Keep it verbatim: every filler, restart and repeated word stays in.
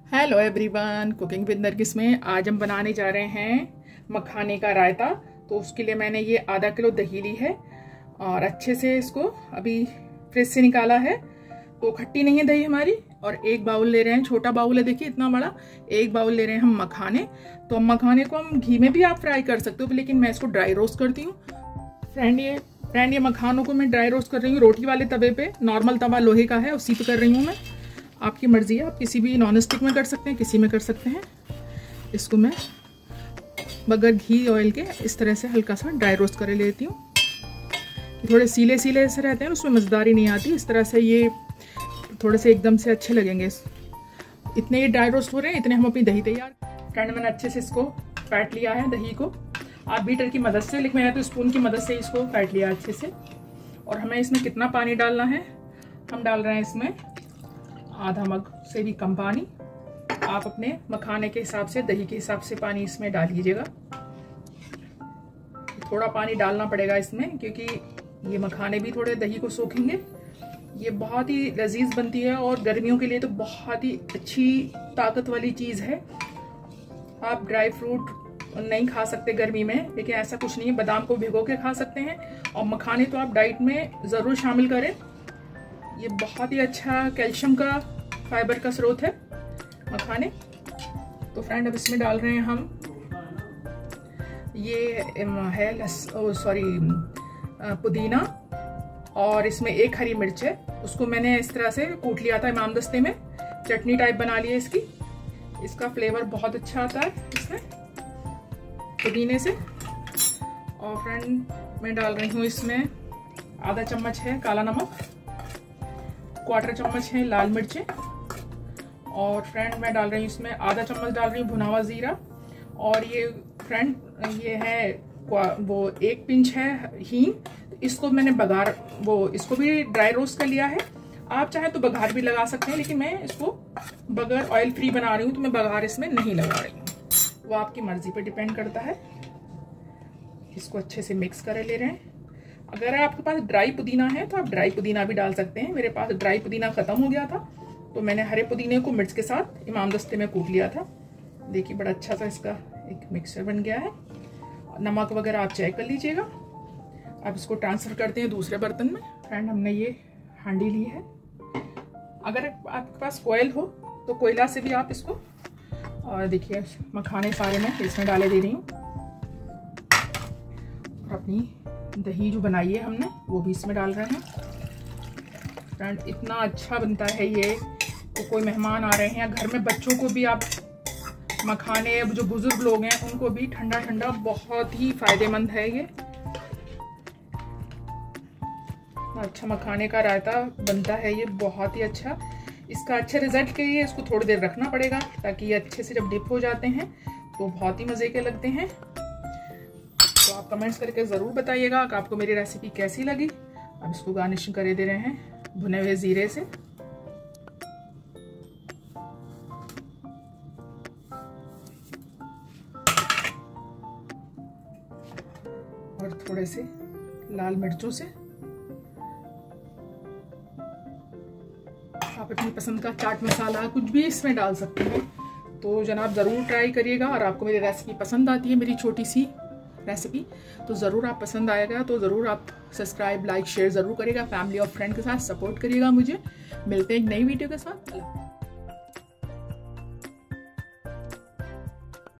Hello everyone, cooking with Nargis में आज हम बनाने जा रहे हैं मखाने का रायता। तो उसके लिए मैंने ये आधा किलो दही ली है और अच्छे से इसको अभी फ्रिज से निकाला है। तो खट्टी नहीं है दही हमारी। और एक बाउल ले रहे हैं, छोटा बाउल है, देखिए इतना बड़ा। एक बाउल ले रहे हैं हम मखाने। तो हम मखाने को हम घी में भी आप फ्राई कर सकते हो, लेकिन मैं इसको ड्राई रोस्ट करती हूँ। फ्रेंड ये फ्रेंड ये मखानों को मैं ड्राई रोस्ट कर रही हूँ रोटी वाले तवे पे। नॉर्मल तवा लोहे का है, उसी पे कर रही हूँ मैं। आपकी मर्जी है, आप किसी भी नॉन स्टिक में कर सकते हैं, किसी में कर सकते हैं। इसको मैं बगैर घी ऑयल के इस तरह से हल्का सा ड्राई रोस्ट कर लेती हूँ। थोड़े सीले सीले से रहते हैं, उसमें मज़ेदारी नहीं आती। इस तरह से ये थोड़े से एकदम से अच्छे लगेंगे। इतने ये ड्राई रोस्ट हो रहे हैं, इतने हम अपनी दही तैयार। फ्रेंड मैंने अच्छे से इसको फैट लिया है दही को, आप बीटर की मदद से, लेकिन मैंने तो स्पून की मदद से इसको फैट लिया अच्छे से। और हमें इसमें कितना पानी डालना है, हम डाल रहे हैं इसमें आधा मग से भी कम पानी। आप अपने मखाने के हिसाब से, दही के हिसाब से पानी इसमें डाल लीजिएगा। थोड़ा पानी डालना पड़ेगा इसमें, क्योंकि ये मखाने भी थोड़े दही को सोखेंगे। ये बहुत ही लजीज बनती है और गर्मियों के लिए तो बहुत ही अच्छी ताकत वाली चीज़ है। आप ड्राई फ्रूट नहीं खा सकते गर्मी में, लेकिन ऐसा कुछ नहीं है, बादाम को भिगो के खा सकते हैं। और मखाने तो आप डाइट में ज़रूर शामिल करें। ये बहुत ही अच्छा कैल्शियम का, फाइबर का स्रोत है मखाने। तो फ्रेंड अब इसमें डाल रहे हैं हम, ये है लस सॉरी पुदीना, और इसमें एक हरी मिर्च है। उसको मैंने इस तरह से कूट लिया था इमाम दस्ते में, चटनी टाइप बना ली है इसकी। इसका फ्लेवर बहुत अच्छा आता है इसमें पुदीने से। और फ्रेंड मैं डाल रही हूँ इसमें आधा चम्मच है काला नमक, क्वार्टर चम्मच है लाल मिर्चें। और फ्रेंड मैं डाल रही हूँ इसमें आधा चम्मच डाल रही हूँ भुना हुआ जीरा। और ये फ्रेंड ये है वो एक पिंच है हींग। इसको मैंने बघार वो इसको भी ड्राई रोस्ट कर लिया है। आप चाहे तो बघार भी लगा सकते हैं, लेकिन मैं इसको बगैर ऑयल फ्री बना रही हूँ, तो मैं बघार इसमें नहीं लगा रही हूँ। वो आपकी मर्जी पर डिपेंड करता है। इसको अच्छे से मिक्स कर ले रहे हैं। अगर आपके पास ड्राई पुदीना है तो आप ड्राई पुदीना भी डाल सकते हैं। मेरे पास ड्राई पुदीना खत्म हो गया था, तो मैंने हरे पुदीने को मिर्च के साथ इमाम दस्ते में कूट लिया था। देखिए बड़ा अच्छा सा इसका एक मिक्सचर बन गया है। नमक वगैरह आप चेक कर लीजिएगा। अब इसको ट्रांसफर करते हैं दूसरे बर्तन में। फ्रेंड हमने ये हांडी ली है। अगर आपके पास कोयल हो तो कोयला से भी आप इसको, और देखिए मखाने सारे मैं इसमें डाले दे रही हूँ। और अपनी दही जो बनाई है हमने वो भी इसमें डाल रहे हैं। फ्रेंड इतना अच्छा बनता है ये, तो कोई मेहमान आ रहे हैं या घर में बच्चों को भी आप मखाने, जो बुजुर्ग लोग हैं उनको भी ठंडा ठंडा बहुत ही फायदेमंद है ये। अच्छा मखाने का रायता बनता है ये, बहुत ही अच्छा। इसका अच्छे रिजल्ट के लिए इसको थोड़ी देर रखना पड़ेगा, ताकि ये अच्छे से जब डिप हो जाते हैं तो बहुत ही मज़े के लगते हैं। तो आप कमेंट्स करके ज़रूर बताइएगा कि आपको मेरी रेसिपी कैसी लगी। अब इसको गार्निशिंग कर दे रहे हैं भुने हुए जीरे से। और थोड़े से लाल मिर्चों से। आप अपनी पसंद का चाट मसाला कुछ भी इसमें डाल सकते हैं। तो जनाब ज़रूर ट्राई करिएगा। और आपको मेरी रेसिपी पसंद आती है, मेरी छोटी सी रेसिपी, तो ज़रूर आप पसंद आएगा तो ज़रूर आप सब्सक्राइब, लाइक, शेयर ज़रूर करिएगा। फैमिली और फ्रेंड के साथ सपोर्ट करिएगा मुझे। मिलते हैं एक नई वीडियो के साथ।